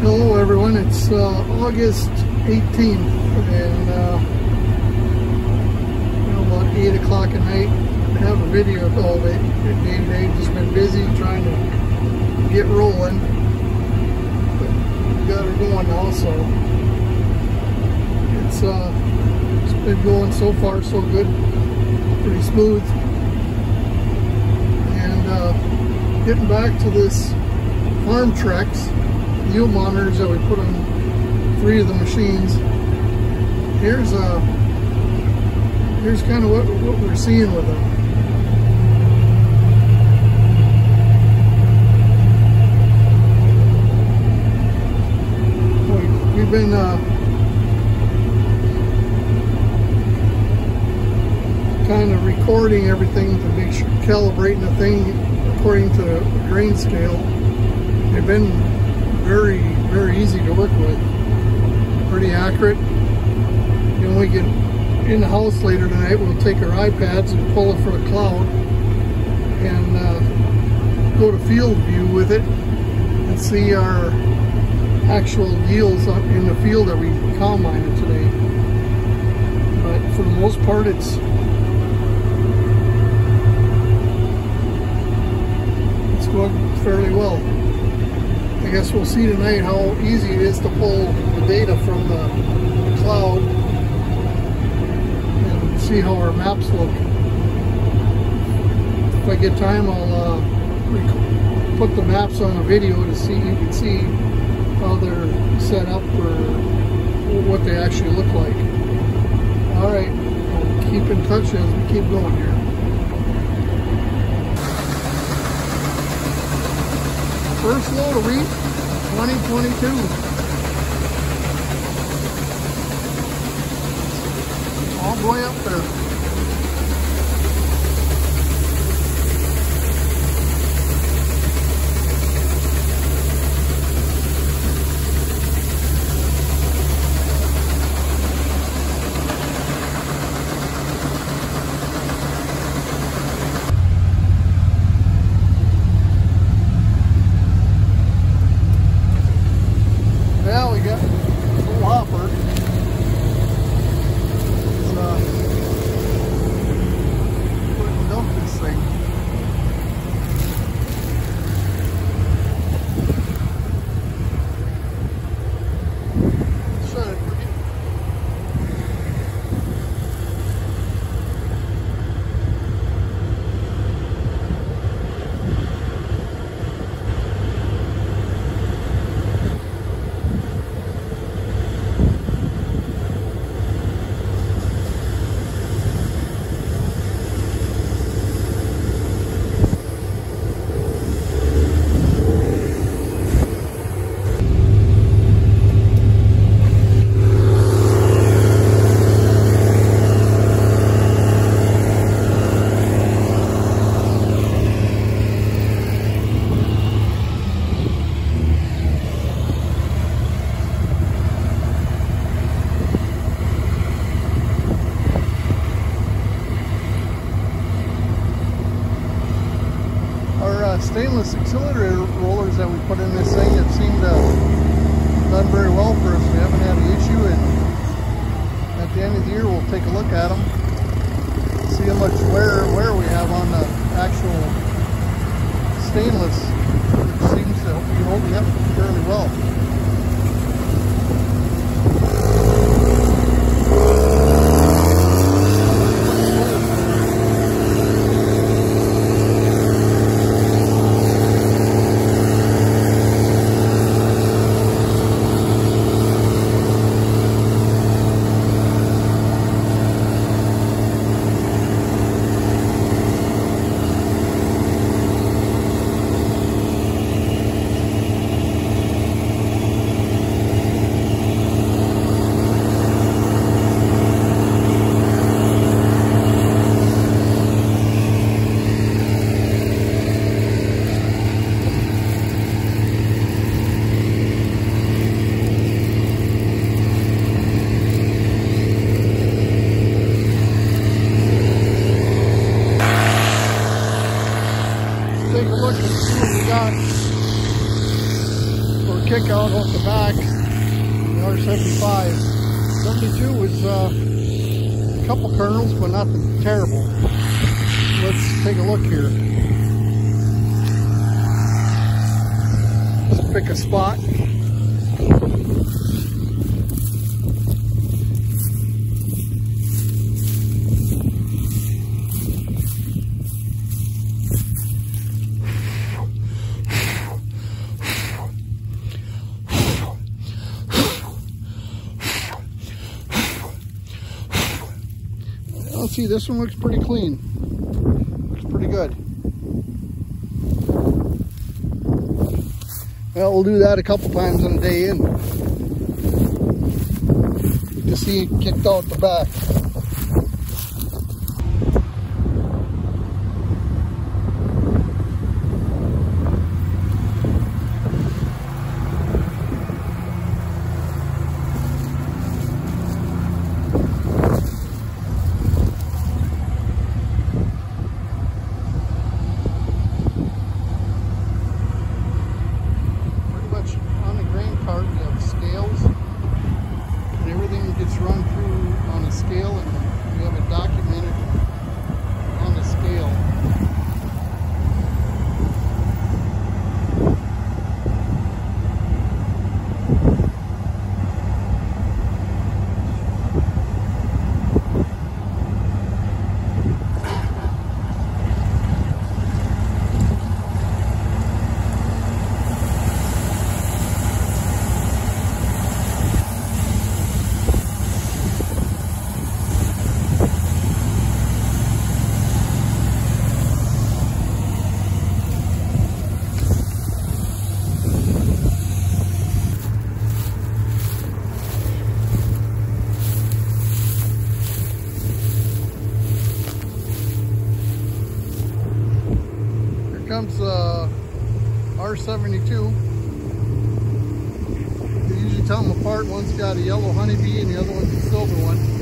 Hello everyone, it's August 18th and about 8 o'clock at night. I have a video of all day today. Just been busy trying to get rolling, but we got her going now, so it's been going so far so good, pretty smooth. And getting back to this farm Trex yield monitors that we put on 3 of the machines. Here's kind of what we're seeing with them. We've been kind of recording everything to make sure, calibrating the thing according to the grain scale. They've been very, very easy to work with. Pretty accurate. When we get in the house later tonight, we'll take our iPads and pull it for the cloud and go to field view with it and see our actual yields up in the field that we combined today. But for the most part, it's going fairly well. I guess we'll see tonight how easy it is to pull the data from the cloud and see how our maps look. If I get time, I'll put the maps on a video to see, you can see how they're set up or what they actually look like. Alright, I'll keep in touch as we keep going here. First load of wheat, 2022. All the way up there. Stainless auxiliary rollers that we put in this thing have seemed to have done very well for us. We haven't had an issue, and at the end of the year we'll take a look at them, see how much wear we have on the actual stainless, which seems to be holding up fairly well. kick out off the back, the R75. 72 was a couple kernels, but nothing terrible. Let's take a look here. Let's pick a spot. Let's see, this one looks pretty clean. Looks pretty good. Well, we'll do that a couple times on a day in. To see it kicked out the back. Run through on a scale, and we have it documented on the scale. Comes R72. They usually tell them apart. One's got a yellow honeybee and the other one's a silver one.